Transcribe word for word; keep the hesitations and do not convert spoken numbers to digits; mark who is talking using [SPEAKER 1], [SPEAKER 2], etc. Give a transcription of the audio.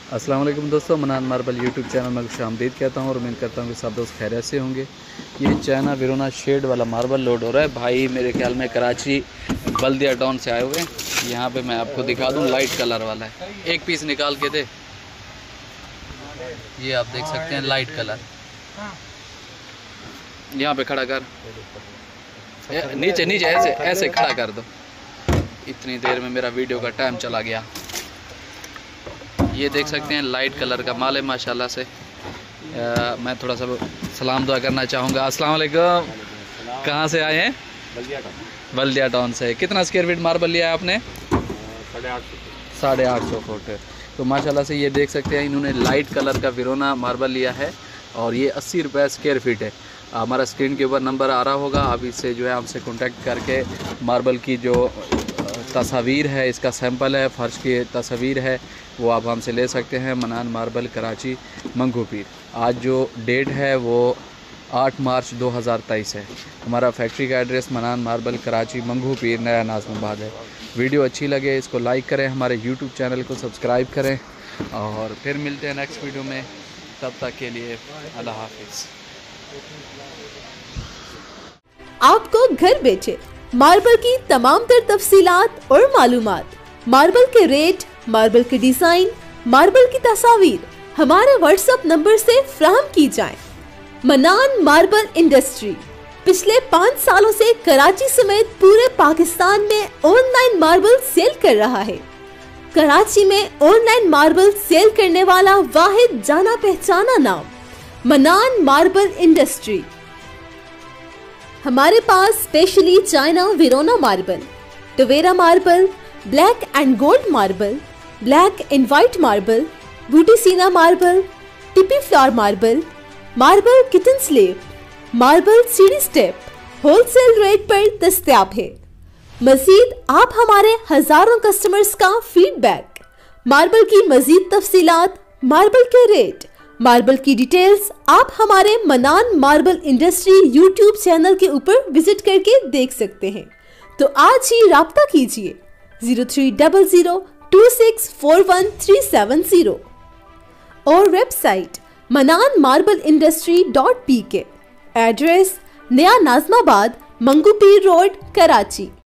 [SPEAKER 1] अस्सलाम वालेकुम दोस्तों, मनान मार्बल यूट्यूब चैनल में खुश आमदीद कहता हूँ और उम्मीद करता हूँ कि सब दोस्त खैरियत से होंगे। ये चाइना वेरोना शेड वाला मार्बल लोड हो रहा है। भाई मेरे ख्याल में कराची बल्दिया टाउन से आए हुए हैं। यहाँ पे मैं आपको दिखा दूँ, लाइट कलर वाला है। एक पीस निकाल के दे, ये आप देख सकते हैं लाइट कलर। यहाँ पे खड़ा कर, नीचे नीचे ऐसे ऐसे खड़ा कर दो। इतनी देर में मेरा वीडियो का टाइम चला गया। ये देख सकते हैं लाइट कलर का माल है माशाल्लाह से। आ, मैं थोड़ा सा सलाम दुआ करना चाहूँगा। अस्सलाम वालेकुम। कहाँ से आए हैं?
[SPEAKER 2] बल्दिया टाउन।
[SPEAKER 1] बल्दिया टाउन से। कितना स्क्वायर फीट मार्बल लिया है आपने?
[SPEAKER 2] साढ़े आठ सौ
[SPEAKER 1] साढ़े आठ सौ फुट। तो माशाल्लाह से ये देख सकते हैं इन्होंने लाइट कलर का वेरोना मार्बल लिया है और ये अस्सी रुपये स्क्वायर फीट है। हमारा स्क्रीन के ऊपर नंबर आ रहा होगा, आप इससे जो है हमसे कॉन्टेक्ट करके मार्बल की जो तस्वीर है, इसका सैंपल है, फ़र्श की तस्वीर है, वो आप हमसे ले सकते हैं। मनान मार्बल कराची मंगू पीर। आज जो डेट है वो आठ मार्च दो हज़ार तेईस है। हमारा फैक्ट्री का एड्रेस मनान मार्बल कराची मंगू पीर नया नाज़िमाबाद है। वीडियो अच्छी लगे इसको लाइक करें, हमारे यूट्यूब चैनल को सब्सक्राइब करें और फिर मिलते हैं नेक्स्ट वीडियो में। तब तक के लिए अल्लाह हाफिज़।
[SPEAKER 3] आपको घर बेचे मार्बल की तमाम तर तफसीलात और मालूमात, मार्बल के रेट, मार्बल के डिजाइन, मार्बल की तस्वीर हमारे व्हाट्सएप नंबर से फ्राहम की जाए। मनान मार्बल इंडस्ट्री पिछले पाँच सालों से कराची समेत पूरे पाकिस्तान में ऑनलाइन मार्बल सेल कर रहा है। कराची में ऑनलाइन मार्बल सेल करने वाला वाहिद जाना पहचाना नाम मनान मार्बल इंडस्ट्री। हमारे पास specially China Verona marble, Tavera marble, black and gold marble, black and white marble, Botticino marble, टिपी flower marble, marble kitchen slab, marble सीढ़ी स्टेप होलसेल रेट पर दस्तयाब है। मजीद आप हमारे हजारों कस्टमर्स का फीडबैक, मार्बल की मजीद तफसीलात, मार्बल के रेट, मार्बल की डिटेल्स आप हमारे मनान मार्बल इंडस्ट्री यूट्यूब चैनल के ऊपर विजिट करके देख सकते हैं। तो आज ही राब्ता कीजिए zero three double zero two six four one three seven zero और website Manan marble industry dot P K. Address नया नाज़िमाबाद, मंगू पीर रोड, कराची।